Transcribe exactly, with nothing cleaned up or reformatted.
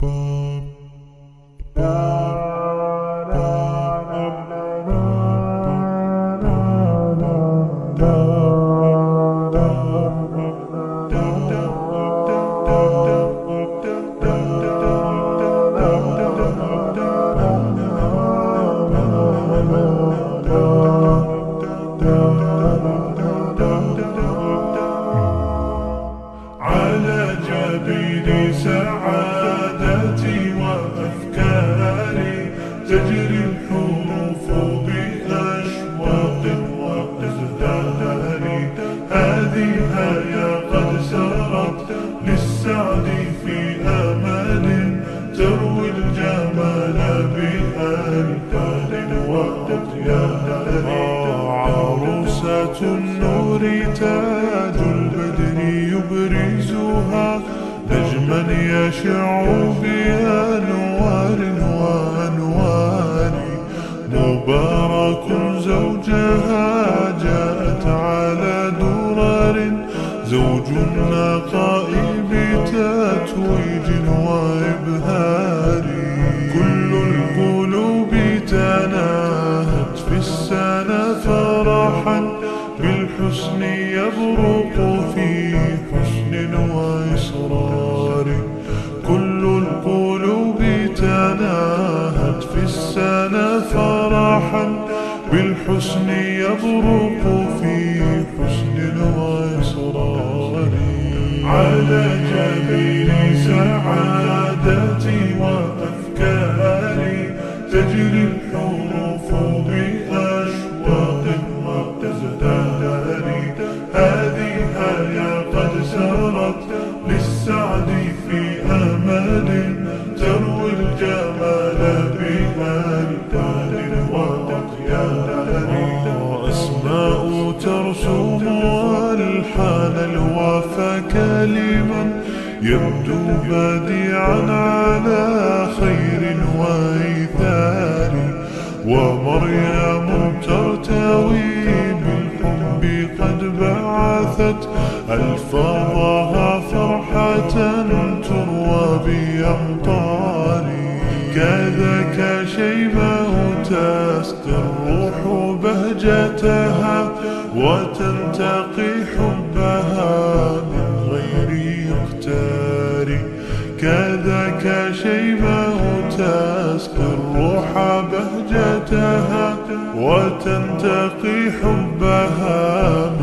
على جبين سعادتي وأفكاري تجري الحروف بأشواق وأزدهار. هذه هيا قد سرت للسعد في أمل تروي الجمال بألفان وأطيار. عروسة النور تاج البدر يبرزها نجما يشع بأنوار وأنوار. مبارك زوجها جاءت على درر زوج النقاء بتتويج وإبهار. كل القلوب تناهت في السنة فرحا بالحسن يبرق في حسن وإصرار. كل القلوب تناهت في السنة فرحا بالحسن يبرق في حسن وإصرار. على جبين سعادتي وأفكاري تجري الحروف بأشواق وأزدهار. هذه هيا قد سرت للسعد في أمل تروي الجمال بألفان وأطيار. أسماء ترسم ألحان الوفا كلما يبدو بديعا على خير وإيثار. ومريم ترتوي بالحب قد بعثت ألفاظها فرحة تروى بأمطار. كذاك شيبة تسقي الروح بهجتها وتنتقي حبها من غير يختار. كذاك شيبة تسقي الروح بهجتها وتنتقي حبها